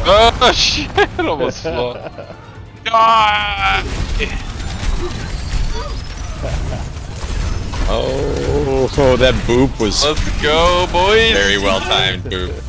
Oh shit! Almost flew. Ah! Oh, that boop was Let's go, boys! very well timed boop.